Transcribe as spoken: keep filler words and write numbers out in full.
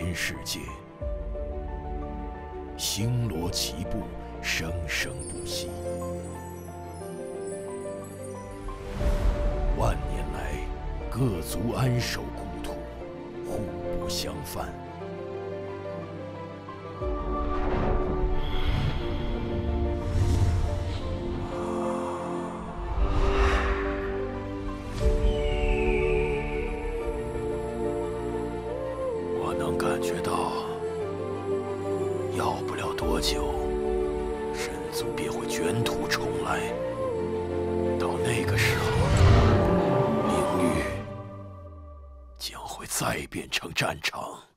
新世界。星罗棋布，生生不息。万年来，各族安守故土，互不相犯。我能感觉到，要不了多久，神族便会卷土重来。到那个时候，领域将会再变成战场。